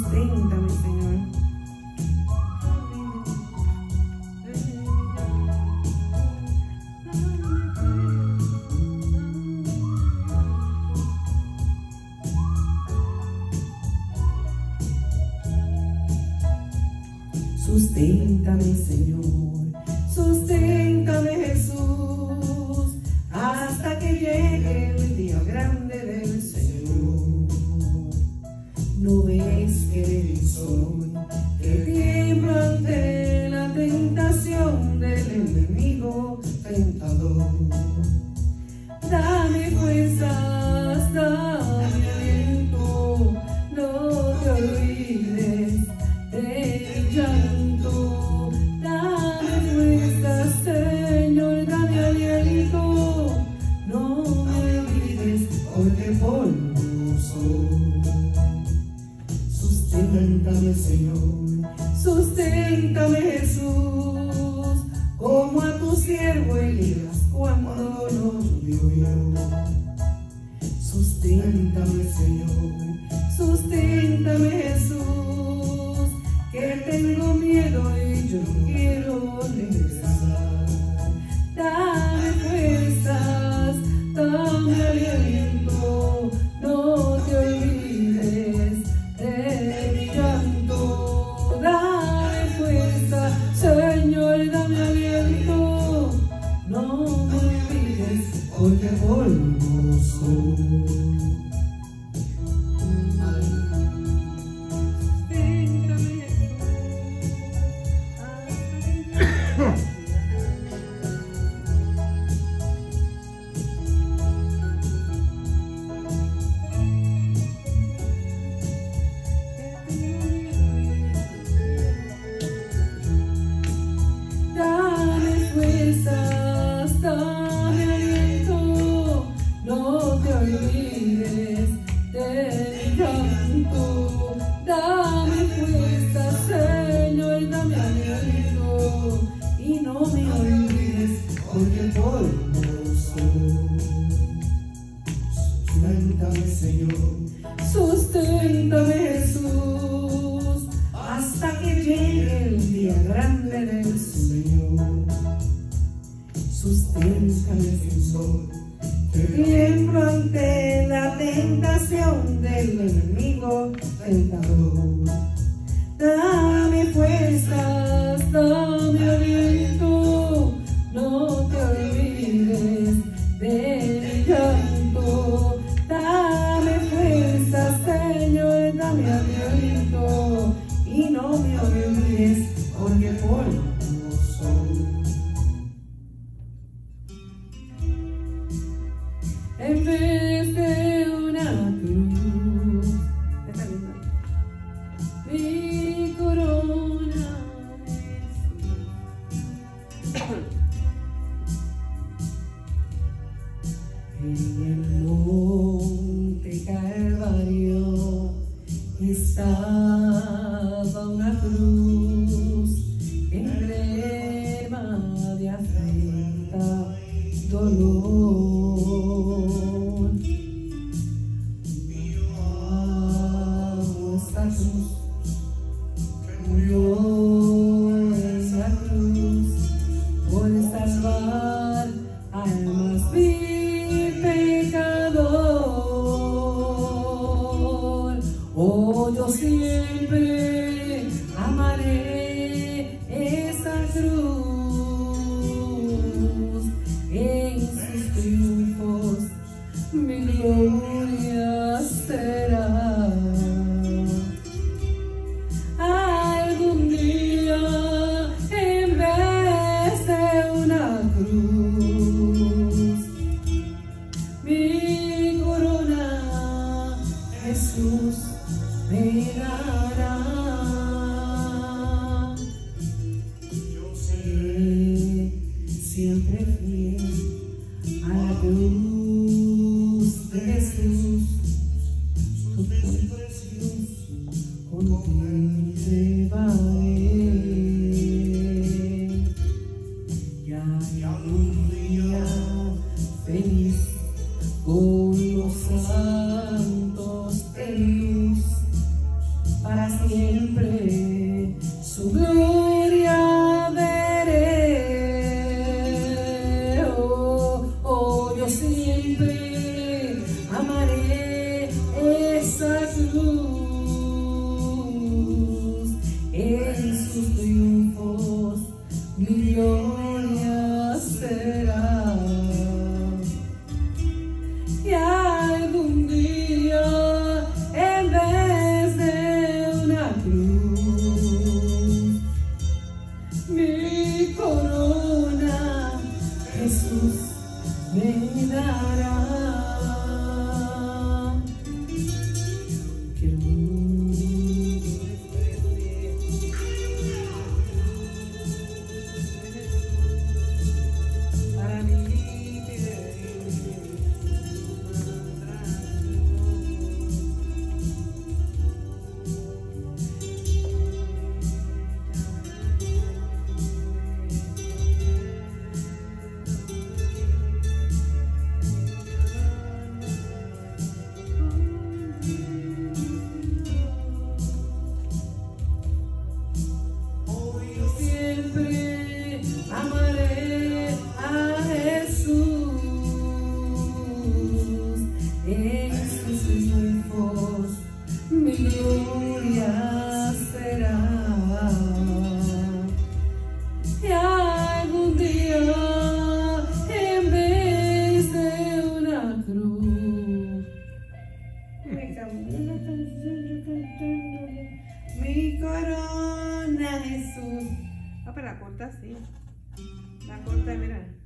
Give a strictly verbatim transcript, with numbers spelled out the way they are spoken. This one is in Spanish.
Susténtame, Señor. Susténtame, Señor, susténtame, Jesús, hasta que llegue el día grande del Señor. ¿No ves que eres sol, que tiemblo ante la tentación del enemigo tentador? Dame fuerzas, dame aliento, no te olvides del llanto. Dame fuerzas, Señor, dame aliento, no me olvides, porque polvo soy. Susténtame, Señor, susténtame, Jesús, como a tu siervo Elías cuando no llovió. Susténtame, Señor, susténtame, Jesús, que tengo miedo y yo no quiero regresar. Dame fuerzas, dame aliento, no te olvides de mi llanto. Dame fuerza, Señor, dame aliento, no me olvides, porque polvo soy. Dame fuerza, Señor, dame aliento, y no me olvides, porque polvo soy. Susténtame, Señor, susténtame, Jesús, hasta que llegue el día grande del Señor. Susténtame, Señor, que tiemblo ante la tentación del enemigo tentador. Dame fuerzas, dame aliento, no te olvides de mi llanto. Dame fuerzas, Señor, dame aliento, y no me olvides, porque polvo soy. En vez de una cruz, mi corona en el monte Calvario estaba una cruz emblema de afrenta, dolor. Murió en la cruz por salvar al más vil pecador. Oh, yo siempre amaré esa cruz, en sus triunfos mi gloria será. Mi corona Jesús me dará. Yo seré siempre fiel a la cruz de Jesús. Tu precioso contigo llevaré. Ya un día feliz con los santos de luz, para siempre su gloria veré. Oh, oh, yo siempre amaré esa cruz, en sus triunfos mi gloria será. Y algún día, en vez de una cruz, mi corona Jesús me dará. Qué hermoso. Para mí amaré a Jesús, en sus triunfos mi gloria será. Y algún día, en vez de una cruz, me cambió la canción yo cantándole mi corona Jesús. Ah, pero la corta sí. La corta, mira.